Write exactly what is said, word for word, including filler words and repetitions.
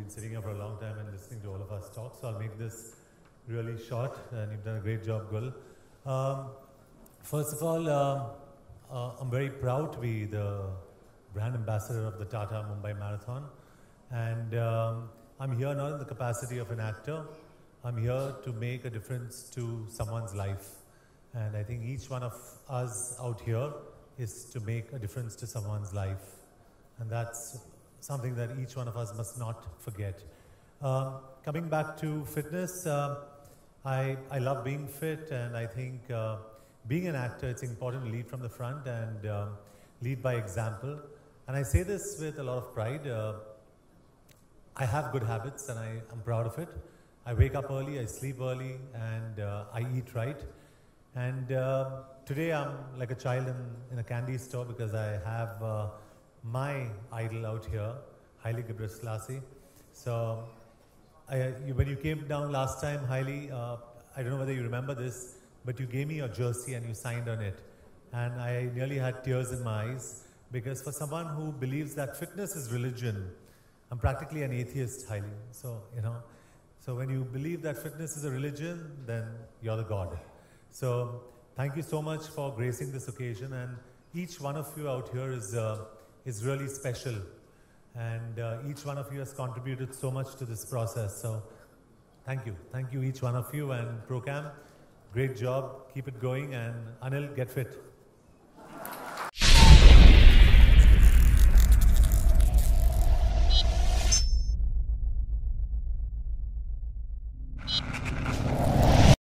been sitting here for a long time and listening to all of us talk, so I'll make this really short, and you've done a great job, Gul. Um, first of all, um, uh, I'm very proud to be the brand ambassador of the Tata Mumbai Marathon, and um, I'm here not in the capacity of an actor. I'm here to make a difference to someone's life, and I think each one of us out here is to make a difference to someone's life, and that's something that each one of us must not forget. Uh, coming back to fitness, uh, I, I love being fit, and I think uh, being an actor, it's important to lead from the front and uh, lead by example. And I say this with a lot of pride. Uh, I have good habits, and I, I'm proud of it. I wake up early, I sleep early, and uh, I eat right. And uh, today I'm like a child in, in a candy store because I have uh, my idol out here, Haile Gebrselassie. So I, you, when you came down last time, Haile, uh, I don't know whether you remember this, but you gave me your jersey and you signed on it. And I nearly had tears in my eyes, because for someone who believes that fitness is religion, I'm practically an atheist, Haile. So, you know, so when you believe that fitness is a religion, then you're the God. So thank you so much for gracing this occasion, and each one of you out here is uh, is really special, and uh, each one of you has contributed so much to this process. So thank you. Thank you each one of you, and Procam, great job. Keep it going, and Anil, get fit.